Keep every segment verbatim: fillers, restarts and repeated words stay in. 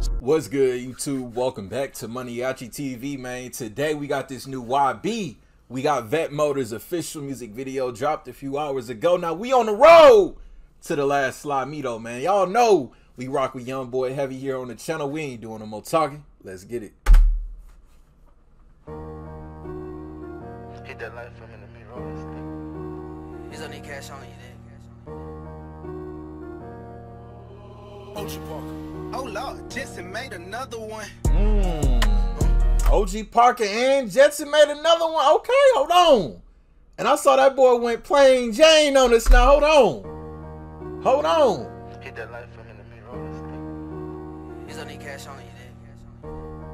What's good, YouTube? Welcome back to MANIACITV, man. Today we got this new Y B. We got Vette Motor's official music video dropped a few hours ago. Now we on the road to the last Slamito, man. Y'all know we rock with YoungBoy heavy here on the channel. We ain't doing no more talking. Let's get it. Hit that light from in the mirror. He's only cash on you then. Ultra Parker. Oh Lord, Jetson made another one. Mm. O G Parker and Jetson made another one. Okay, hold on. And I saw that boy went plain Jane on us now. Hold on. Hold on. Hit that light from in the mirror. He's only cash on you then.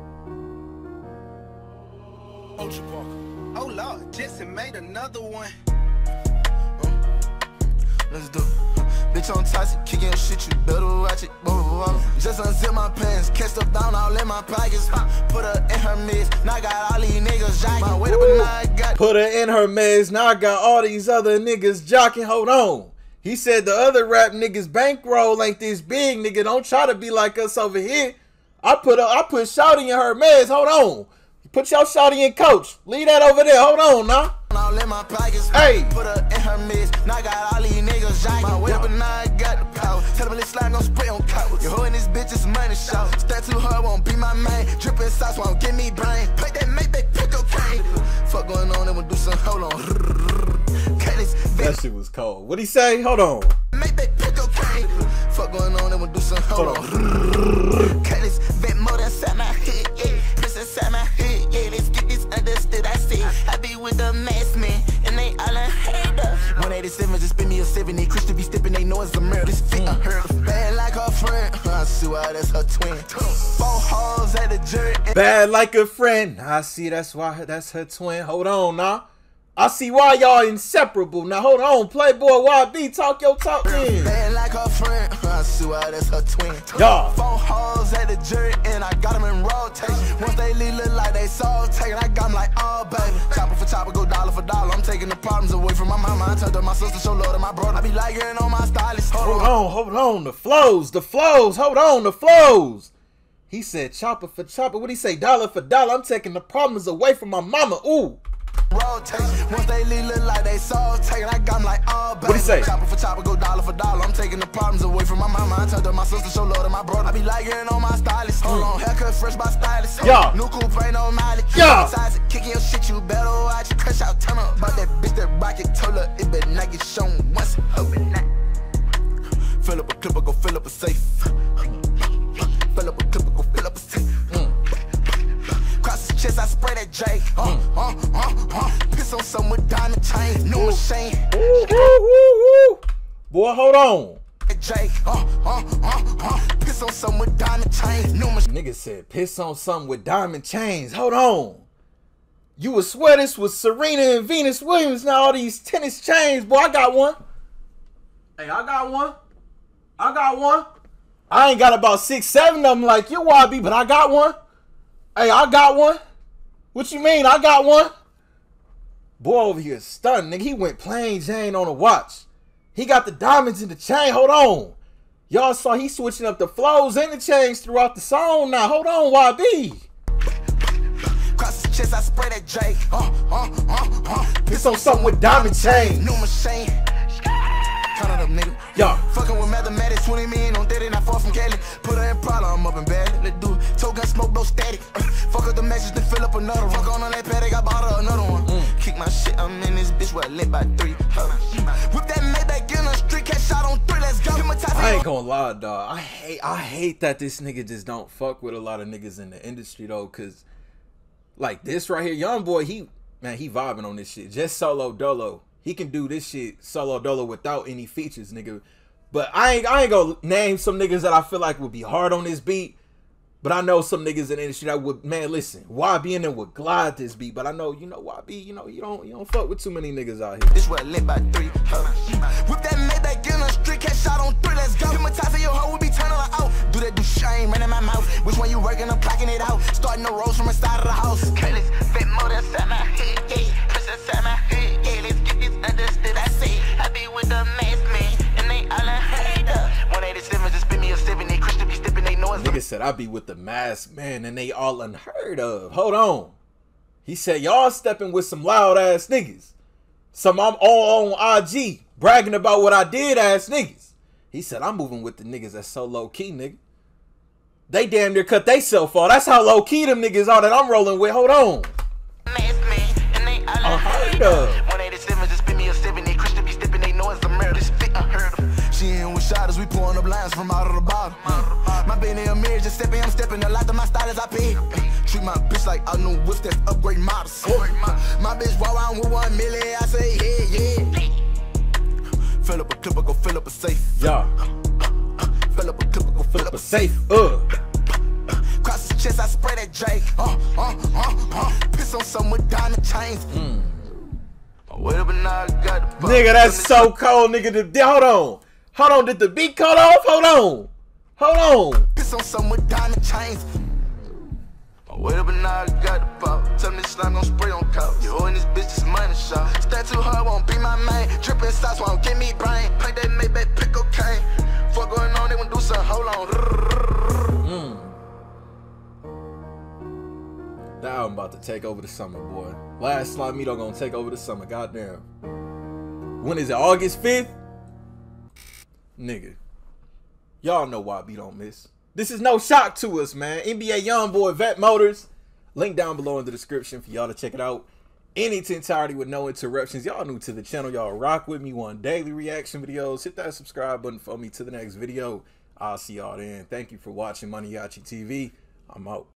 Ultra Parker. Oh Lord, Jetson made another one. Let's do it. Bitch on toxic, kicking your shit, you better watch it. Just unzip my pants, catch stuff down all in my pockets. Put her in her midst, now I got all these niggas jocking. Wait up, now I got Put her in her meds, now I got all these other niggas jocking. Hold on. He said the other rap niggas bankroll ain't this big, nigga. Don't try to be like us over here. I put a, I put Shawty in her meds. Hold on. Put your Shawty in coach. Leave that over there. Hold on now. all in my pockets. Hey. Put her in her midst, now I got all these niggas jocking. My way up and now I got the power. Tell them this slime gon' spray on couch. Your hoe in this bitch is money shot. Stand too hard, won't be my main. Drippin' sauce won't give me brain. Play that make that pick okay. Fuck going on, and we'll do some. Hold on. That shit was cold. What'd he say? Hold on. Make that pick okay. Fuck going on, and we'll do some. Hold on. Cut this Vette Motor inside my head, yeah. This inside my head, yeah. Let's get this understood. I see. I be with the mass man, and they all a hater. one eighty-seven, just spin me a seventy. Christian be stepping, they know it's a murder. This fit unheard of. Bad like her friend. I see why that's her twin. Four hoes at the jury. Bad like a friend. I see that's why that's her twin. Hold on now. I see why y'all inseparable. Now hold on, Playboy Y B, talk your talk in. Bad like her friend. I see why that's her twin. Y'all. Four hoes at the jury, and I got them in rotation. Once they leave, look like they soul taking. I got them like, oh baby. Chopper for chopper, go dollar for dollar. I'm taking the problems away from my mama. I turned to my sister, show love to my brother. I be like getting on my stylist. Hold, hold on. on, hold on. The flows, the flows. Hold on, the flows. He said chopper for chopper. What'd he say? Dollar for dollar. I'm taking the problems away from my mama. Ooh. Rotation. Once they leave, look like they soul taking. I got them like, oh baby. What he say? Chopper for chopper, go dollar for dollar. I'm taking the problems away from my mama. I turned to my sister, show love to my brother. I be like getting on my stylist. Hold on, haircut fresh by stylist. Yeah. New coupe ain't no mileage. Yeah. Size it, kicking your shit, you better watch it. Crush out, turn up. About that bitch that rocket, told her it better not get shown once. Hoping that. Fill up a clipper, go fill up a safe. Fill up a clipper, go fill up a safe. Cross his chest, I spray that J. Uh, uh, uh, uh. Piss on some with diamond chain. New machine. Woo, woo, woo, woo. Boy, hold on. J. Uh, uh, uh, uh. Piss on some with diamond chain. New machine. Nigga said piss on something with diamond chains. Hold on. You would swear this was Serena and Venus Williams. Now all these tennis chains. Boy, I got one. Hey, I got one. I got one. I ain't got about six, seven of them like you, Y B, but I got one. Hey, I got one. What you mean? I got one. Boy over here stunned, nigga. He went plain Jane on a watch. He got the diamonds in the chain. Hold on. Y'all saw he switching up the flows and the chains throughout the song. Now, hold on, Y B. Cross his chest, I spray that J. Uh, uh, uh, uh. Piss on something with diamond chains. New machine. Count it up, nigga. Yo. Fucking with mathematics, twenty million on thirty, not far from Cali. Put her in problem, I'm up in bed. Let's do it. Toe gun smoke, no static. Uh, fuck up the message, then fill up another one. Fuck on on that paddock, I bought her another one. Mm. Kick my shit, I'm in this bitch where I lit by three. Uh, whip that Maybach in the street, catch shot on three, let's go. I ain't gonna lie, dog. I hate, I hate that this nigga just don't fuck with a lot of niggas in the industry, though, cause like this right here, YoungBoy, he, man, he vibing on this shit. Just solo dolo. He can do this shit solo dolo without any features, nigga. But I ain't, I ain't gonna name some niggas that I feel like would be hard on this beat. But I know some niggas in the industry that would, man, listen, Y B in there would glide this beat. But I know, you know, Y B, you know, you don't, you don't fuck with too many niggas out here. This where I lit by three. Uh, whip that Maybach in the street, catch shot on three, let's go. Hypnotize your hoe, we be turning her out. Do that, do shame, running my mouth. Which one you working, I'm clocking it out. Starting the rolls from inside of the house. Careless, Vette Motor inside my head, yeah. Push inside my head, yeah. Let's get this understood, I say. I be with the mask man, and they all a hater. one eighty-seven, just spin me a seventy. Christian be stepping, they know it's Niggas said, I be with the masked man and they all unheard of. Hold on. He said, y'all stepping with some loud ass niggas. Some I'm all on I G bragging about what I did ass niggas. He said, I'm moving with the niggas that's so low key, nigga. They damn near cut they self off. That's how low key them niggas are that I'm rolling with. Hold on. Unheard of. one eighty-seven just spit me a seven. They Christian be stepping, they know it's a murder. This fit unheard of. She in with shotters, we pouring up lines from out of the bottle. Uh, my baby in mirror just stepping, I'm stepping. A lot of my styles I pay. Treat my bitch like I know whips that's upgrade models. My bitch walk around with one million, I say yeah, yeah. Fill up a clip, I go fill up a safe. Yeah. Fill up a clip, I go fill up a safe. Uh. Cross his chest, I spray that Drake. Uh, uh, uh, uh. Piss on some with diamond chains. Mm. Wait up and now I got the nigga, that's so cold, nigga. The, hold on. Hold on. Did the beat cut off? Hold on. Hold on. Piss on some with diamond chains. Wait up and now I got the pop. Tell me this slime gon' spray on cops. You in this bitch, this money shot. Stand too hard, won't be my main. Drippin' sauce won't give me brain. Paint that Maybach, pick cocaine. Fuck going on, they wanna do something. Hold on. Mm. That album about to take over the summer, boy. Last Slamito gonna take over the summer, goddamn. When is it, August fifth? Nigga. Y'all know why we don't miss. This is no shock to us, man. N B A YoungBoy, Vette Motors. Link down below in the description for y'all to check it out. In its entirety with no interruptions. Y'all new to the channel. Y'all rock with me. Want daily reaction videos. Hit that subscribe button for me to the next video. I'll see y'all then. Thank you for watching MANIACITV. I'm out.